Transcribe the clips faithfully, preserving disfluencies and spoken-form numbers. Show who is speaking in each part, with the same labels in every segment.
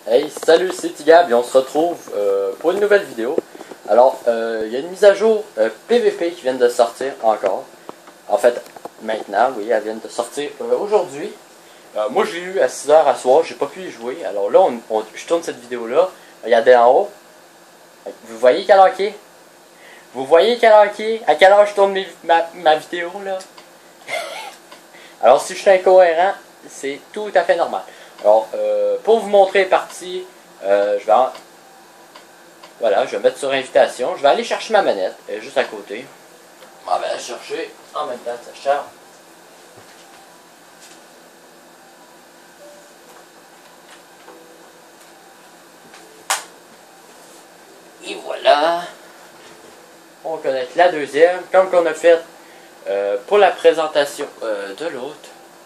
Speaker 1: Hey, salut, c'est Tigab et on se retrouve euh, pour une nouvelle vidéo. Alors, il euh, y a une mise à jour euh, P V P qui vient de sortir encore. En fait, maintenant, oui, elle vient de sortir euh, aujourd'hui. Euh, moi, je l'ai eu à six heures à soir, j'ai pas pu y jouer. Alors là, on, on, je tourne cette vidéo-là. Regardez en haut. Vous voyez quelle heure qu'il est? Vous voyez quelle heure qu'il est? À quelle heure je tourne mes, ma, ma vidéo, là? Alors, si je suis incohérent, c'est tout à fait normal. Alors, euh, pour vous montrer les parties, euh, je vais en... voilà, je vais mettre sur invitation. Je vais aller chercher ma manette, elle est juste à côté. On va la chercher en même temps que ça charge. Et voilà. On connecte la deuxième, comme qu'on a fait euh, pour la présentation euh, de l'autre.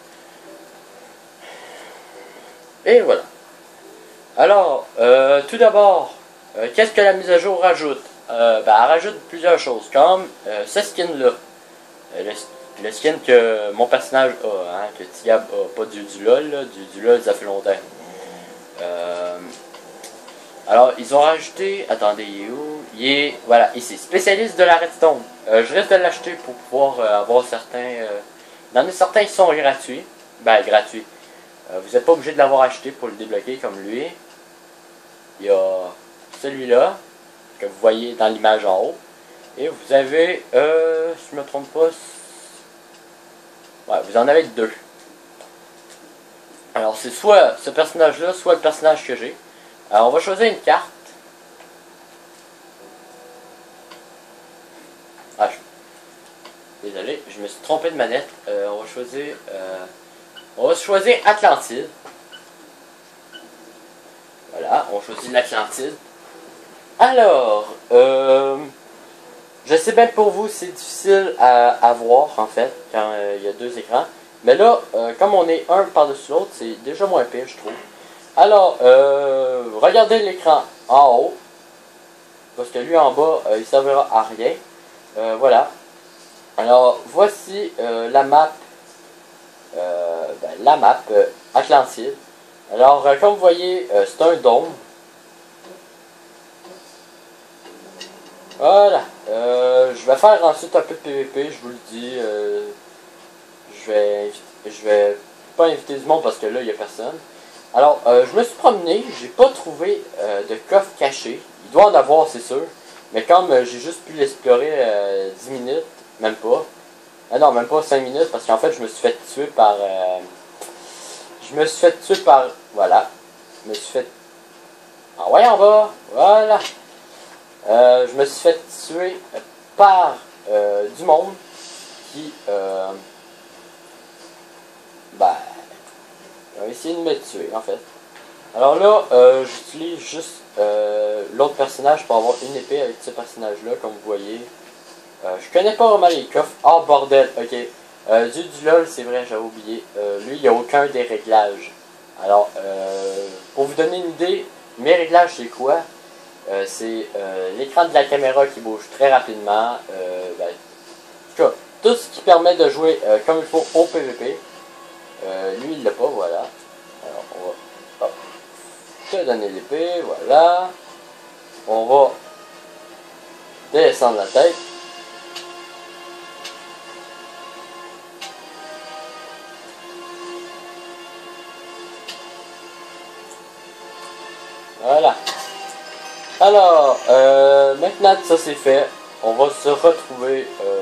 Speaker 1: Et voilà. Alors, euh, tout d'abord, euh, qu'est-ce que la mise à jour rajoute? euh, ben, Elle rajoute plusieurs choses, comme euh, ce skin-là. Euh, le, le skin que mon personnage a, hein, que Tigab a, pas du, du LOL, là, du, du LOL ça fait longtemps. Euh, alors, ils ont rajouté, attendez, il est où? Il est, voilà, ici, spécialiste de la redstone. Euh, je risque de l'acheter pour pouvoir euh, avoir certains... Euh, il y en a certains qui sont gratuits. Ben, gratuits. Euh, vous n'êtes pas obligé de l'avoir acheté pour le débloquer comme lui. Il y a celui-là, que vous voyez dans l'image en haut. Et vous avez, euh, si je ne me trompe pas, ouais, vous en avez deux. Alors c'est soit ce personnage-là, soit le personnage que j'ai. Alors on va choisir une carte. Ah, je... désolé, je me suis trompé de manette. Euh, on va choisir, euh... on va choisir Atlantide. Voilà, on choisit l'Atlantide. Alors, euh, je sais bien que pour vous c'est difficile à, à voir en fait quand euh, il y a deux écrans. Mais là, euh, comme on est un par-dessus l'autre, c'est déjà moins pire je trouve. Alors, euh, regardez l'écran en haut. Parce que lui en bas, euh, il ne servira à rien. Euh, voilà. Alors, voici euh, la map. Euh, ben, la map euh, Atlantide. Alors, euh, comme vous voyez, euh, c'est un dôme. Voilà. Euh, je vais faire ensuite un peu de P V P, je vous le dis. Euh, je vais je vais pas inviter du monde parce que là, il n'y a personne. Alors, euh, je me suis promené, j'ai pas trouvé euh, de coffre caché. Il doit en avoir, c'est sûr. Mais comme euh, j'ai juste pu l'explorer euh, dix minutes, même pas. Ah non, même pas cinq minutes, parce qu'en fait, je me suis fait tuer par... Euh, je me suis fait tuer par... Voilà. Je me suis fait... Ah ouais, en bas. Voilà. Euh, je me suis fait tuer par euh, du monde qui... Euh, ben... a essayé de me tuer, en fait. Alors là, euh, j'utilise juste euh, l'autre personnage pour avoir une épée avec ce personnage-là, comme vous voyez. Euh, je connais pas vraiment les coffres. Oh, bordel, ok. Euh, du, du LOL, c'est vrai, j'avais oublié. Euh, lui, il n'y a aucun des réglages. Alors, euh, pour vous donner une idée, mes réglages, c'est quoi? Euh, c'est euh, l'écran de la caméra qui bouge très rapidement. Euh, ben, en tout cas, tout ce qui permet de jouer euh, comme il faut au P V P. Euh, lui, il l'a pas, voilà. Alors, on va hop, te donner l'épée, voilà. On va descendre la tête. Voilà. Alors, euh, maintenant que ça c'est fait, on va se retrouver. Euh,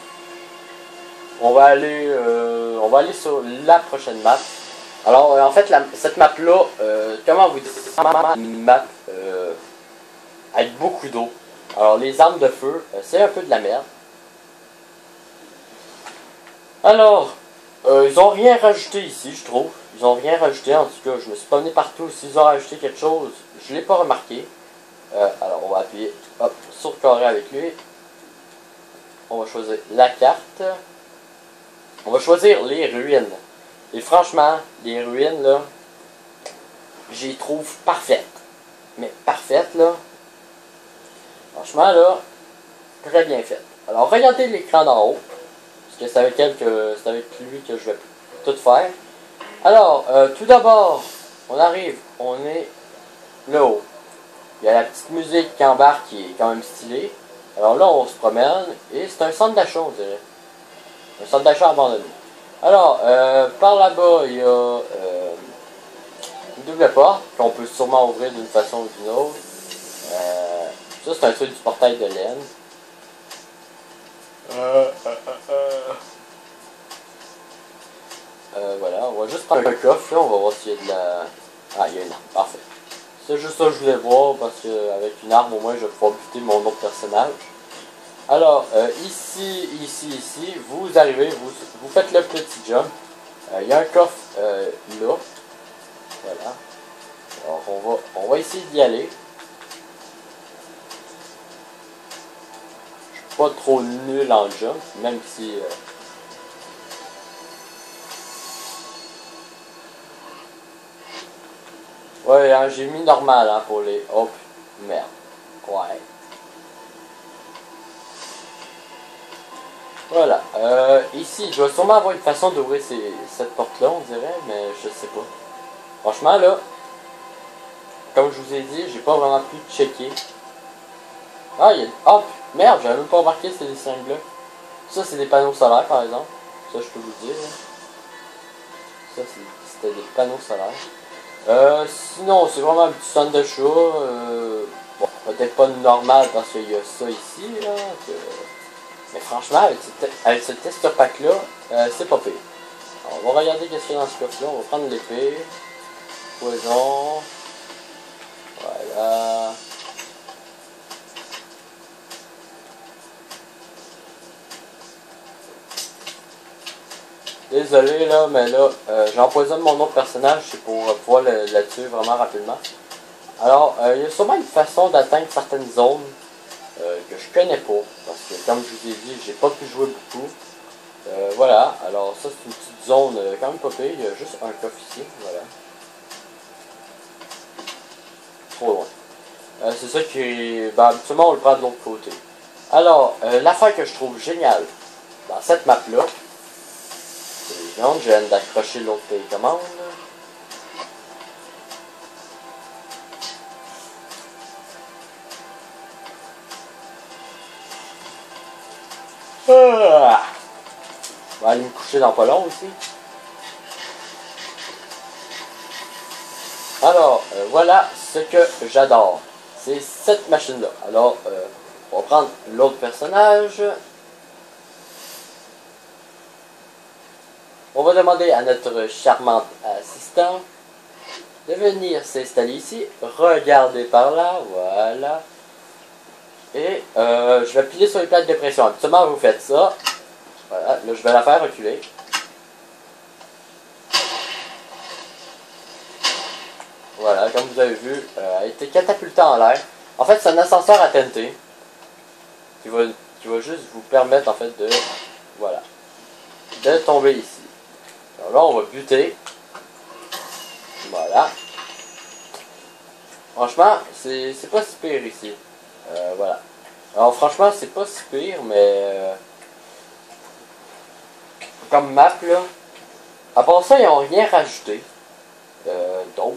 Speaker 1: on va aller, euh, on va aller sur la prochaine map. Alors, euh, en fait, la, cette map là, euh, comment vous dites, une map euh, avec beaucoup d'eau. Alors, les armes de feu, euh, c'est un peu de la merde. Alors, euh, ils ont rien rajouté ici, je trouve. Ils ont rien rajouté, en tout cas, je me suis promené partout. S'ils ont rajouté quelque chose, je l'ai pas remarqué. Euh, alors, on va appuyer hop, sur carré avec lui. On va choisir la carte. On va choisir les ruines. Et franchement, les ruines, là, j'y trouve parfaites. Mais parfaites, là. Franchement, là, très bien faites. Alors, regardez l'écran d'en haut. Parce que c'est avec elle que c'est avec lui que je vais tout faire. Alors, euh, tout d'abord, on arrive, on est là-haut. Il y a la petite musique qui embarque qui est quand même stylée. Alors là, on se promène et c'est un centre d'achat, on dirait. Un centre d'achat abandonné. Alors, euh, par là-bas, il y a euh, une double porte qu'on peut sûrement ouvrir d'une façon ou d'une autre. Euh, ça, c'est un truc du portail de laine. Euh, euh, euh, euh. Euh, voilà, on va juste prendre un coffre, là, on va voir s'il y a de la... Ah, il y a une arme, parfait. C'est juste ça que je voulais voir, parce qu'avec une arme, au moins, je vais pouvoir buter mon autre personnage. Alors, euh, ici, ici, ici, vous arrivez, vous, vous faites le petit jump. Euh, il y a un coffre euh, là. Voilà. Alors, on va, on va essayer d'y aller. Je suis pas trop nul en jump, même si... Euh, Ouais, hein, j'ai mis normal hein, pour les... Hop, merde. Ouais. Voilà. Euh, ici, je vais sûrement avoir une façon d'ouvrir cette porte-là, on dirait, mais je sais pas. Franchement, là, comme je vous ai dit, j'ai pas vraiment pu checker. Ah, il y a... Hop, merde, j'avais même pas remarqué ces dessins-là. Ça, c'est des panneaux solaires, par exemple. Ça, je peux vous dire. Là. Ça, c'était des panneaux solaires. Euh, sinon, c'est vraiment un petit centre de chat. Euh, bon, peut-être pas normal parce qu'il y a ça ici. Là, que... Mais franchement, avec ce, avec ce test pack-là, euh, c'est pas pire. Alors, on va regarder qu'est-ce qu'il y a dans ce coffre-là. On va prendre l'épée. Poison. Voilà. Désolé là, mais là, euh, j'empoisonne mon autre personnage, c'est pour euh, pouvoir le, le tuer vraiment rapidement. Alors, euh, il y a sûrement une façon d'atteindre certaines zones euh, que je connais pas, parce que comme je vous ai dit, j'ai pas pu jouer beaucoup. Euh, voilà, alors ça c'est une petite zone euh, quand même pas pire, il y a juste un coffre ici, voilà. Trop loin. Euh, c'est ça qui est... Ben, habituellement on le prend de l'autre côté. Alors, euh, l'affaire que je trouve géniale dans cette map-là, non, je viens d'accrocher l'autre télécommande. Ah! Je vais aller me coucher dans pas long aussi. Alors, euh, voilà ce que j'adore. C'est cette machine-là. Alors, euh, on va prendre l'autre personnage. On va demander à notre charmante assistante de venir s'installer ici. Regardez par là, voilà. Et euh, je vais appuyer sur les plaques de pression. Habituellement, vous faites ça. Voilà, là je vais la faire reculer. Voilà, comme vous avez vu, euh, elle a été catapultée en l'air. En fait, c'est un ascenseur à T N T qui va, qui va juste vous permettre en fait de, voilà, de tomber ici. Alors là, on va buter. Voilà. Franchement, c'est pas si pire ici. Euh, voilà. Alors franchement, c'est pas si pire, mais euh, comme map là. À part ça, ils n'ont rien rajouté. Euh, d'autre.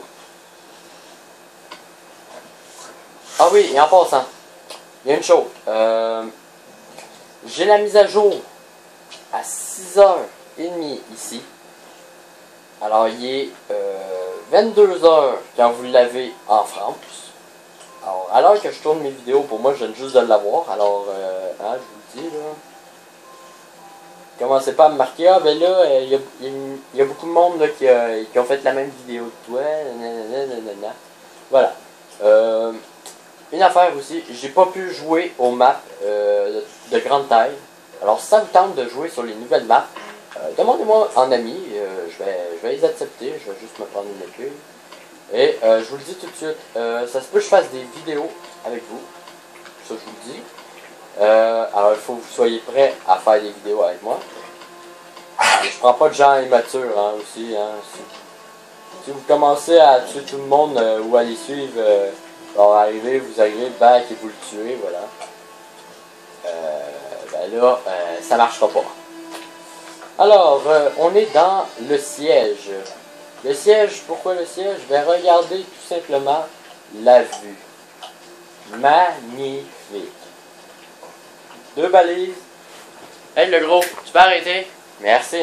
Speaker 1: Ah oui, et en passant, il y a une chose. Euh, J'ai la mise à jour à six heures trente ici. Alors, il est euh, vingt-deux heures quand vous l'avez en France. Alors, à l'heure que je tourne mes vidéos, pour moi, je viens juste de l'avoir. Alors, euh, hein, je vous le dis, là. Commencez pas à me marquer, ah ben là, il y, y, y a beaucoup de monde là, qui, a, qui ont fait la même vidéo que toi. Nanana, nanana. Voilà. Euh, une affaire aussi, j'ai pas pu jouer aux maps euh, de, de grande taille. Alors, si ça vous tente de jouer sur les nouvelles maps, Euh, demandez-moi en ami, euh, je, vais, je vais les accepter, je vais juste me prendre une épée. Et euh, je vous le dis tout de suite, euh, ça se peut que je fasse des vidéos avec vous, ça je vous le dis. Euh, alors il faut que vous soyez prêts à faire des vidéos avec moi. Et je prends pas de gens immatures hein, aussi. Hein, si, si vous commencez à tuer tout le monde euh, ou à les suivre, euh, alors arriver, vous arrivez, back et vous le tuez, voilà. Euh, ben là, euh, ça marchera pas. Alors, euh, on est dans le siège. Le siège, pourquoi le siège? Ben regardez tout simplement la vue. Magnifique. Deux balises. Hey le gros, tu peux arrêter? Merci.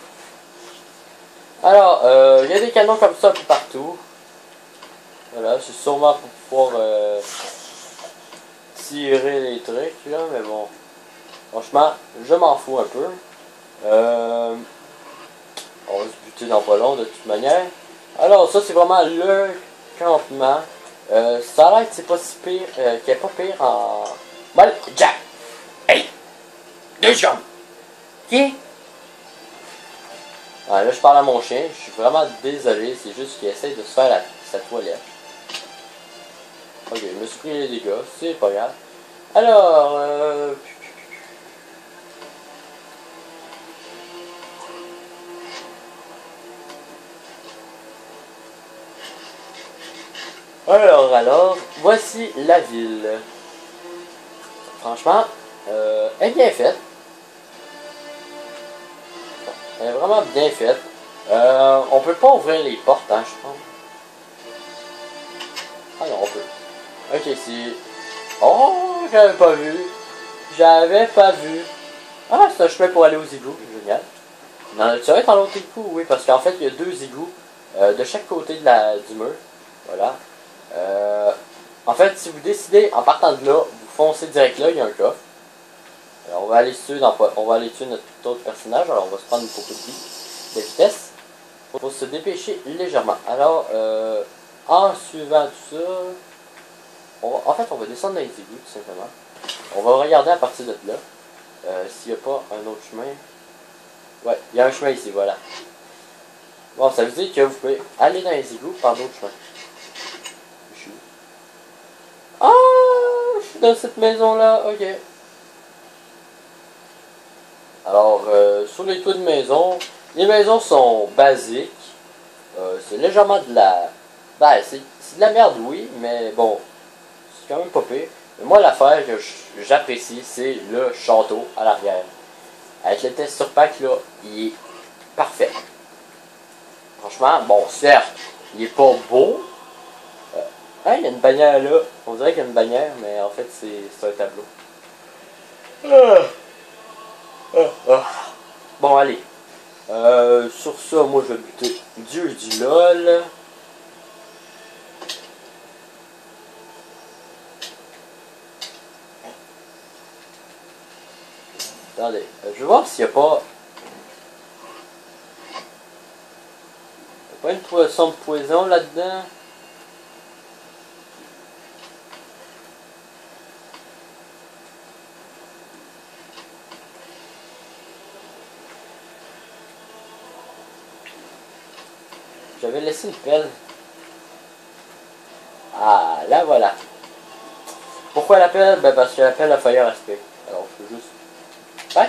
Speaker 1: Alors, euh, il y a des canons comme ça un peu partout. Voilà, c'est sûrement pour pouvoir euh, tirer les trucs là, mais bon. Franchement, je m'en fous un peu. Euh, on va se buter dans pas long de toute manière. Alors, ça c'est vraiment le campement. Euh, ça a l'air que c'est pas si pire, euh, qu'il est pas pire en... Bon, Jack! Hey! Deux secondes! Qui? Ah, là, je parle à mon chien. Je suis vraiment désolé. C'est juste qu'il essaie de se faire la, sa toilette. Ok, je me suis pris les dégâts. C'est pas grave. Alors, euh... Alors, alors, voici la ville. Franchement, euh, elle est bien faite. Elle est vraiment bien faite. Euh, on peut pas ouvrir les portes, hein, je pense. Ah non, on peut. Ok, c'est... Oh, j'avais pas vu. J'avais pas vu. Ah, c'est un chemin pour aller aux égouts. Génial. Non, tu vas être dans l'autre égout, oui, parce qu'en fait, il y a deux égouts euh, de chaque côté de la, du mur. Voilà. Euh, en fait, si vous décidez, en partant de là, vous foncez direct là, il y a un coffre. Alors, on va aller tuer, dans, on va aller tuer notre autre personnage. Alors, on va se prendre une photo de vie, de vitesse, pour se dépêcher légèrement. Alors, euh, en suivant tout ça, on va, en fait, on va descendre dans les égouts, tout simplement. On va regarder à partir de là, euh, s'il n'y a pas un autre chemin. Ouais, il y a un chemin ici, voilà. Bon, ça veut dire que vous pouvez aller dans les égouts par d'autres chemins. Ah, je suis dans cette maison-là, ok. Alors, euh, sur les toits de maison, les maisons sont basiques. Euh, c'est légèrement de la... Ben, c'est de la merde, oui, mais bon, c'est quand même pas pire. Mais moi, l'affaire que j'apprécie, c'est le château à l'arrière. Avec le test sur pack, là, il est parfait. Franchement, bon, certes, il est pas beau. Ah, il y a une bannière là. On dirait qu'il y a une bannière, mais en fait, c'est un tableau. Ah. Ah, ah. Bon, allez. Euh, sur ça, moi, je vais buter Dieu du LOL. Attendez, euh, je vais voir s'il n'y a pas... Il n'y a pas une poisson de poison là-dedans. J'avais laissé une pelle. Ah, là voilà. Pourquoi la pelle? Ben parce que la pelle a fire aspect. Alors je peux juste... Ouais.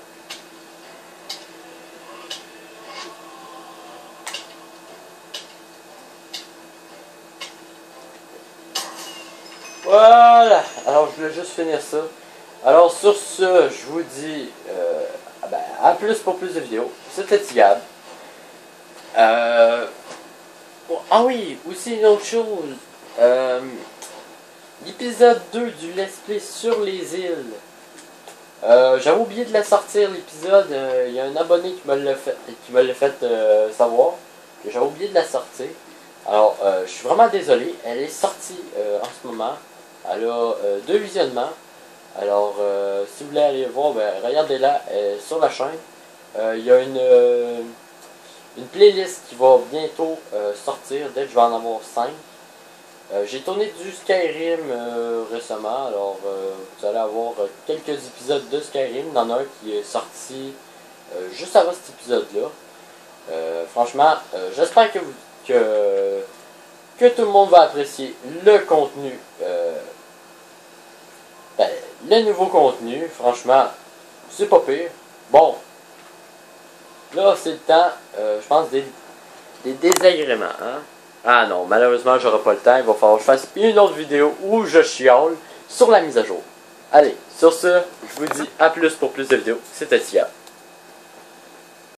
Speaker 1: Voilà. Alors je voulais juste finir ça. Alors sur ce, je vous dis euh, ben, à plus pour plus de vidéos. C'était Tigab. Euh... Oh, ah oui, aussi une autre chose. Euh... L'épisode deux du Let's Play sur les îles. Euh, J'avais oublié de la sortir l'épisode. Il euh, y a un abonné qui me l'a fait, qui me l'a fait euh, savoir que j'avais oublié de la sortir. Alors, euh, je suis vraiment désolé. Elle est sortie euh, en ce moment. Elle a euh, deux visionnements. Alors, euh, si vous voulez aller voir, ben, regardez-la euh, sur la chaîne. Il euh, y a une, euh, une playlist qui va bientôt euh, sortir dès que je vais en avoir cinq. Euh, J'ai tourné du Skyrim euh, récemment, alors euh, vous allez avoir euh, quelques épisodes de Skyrim. Il y en a un qui est sorti euh, juste avant cet épisode-là. Euh, franchement, euh, j'espère que, vous, que, que tout le monde va apprécier le contenu, euh, ben, le nouveau contenu. Franchement, c'est pas pire. Bon, là c'est le temps, euh, je pense, des, des désagréments, hein. Ah non, malheureusement, j'aurai pas le temps. Il va falloir que je fasse une autre vidéo où je chiale sur la mise à jour. Allez, sur ce, je vous dis à plus pour plus de vidéos. C'était Tia.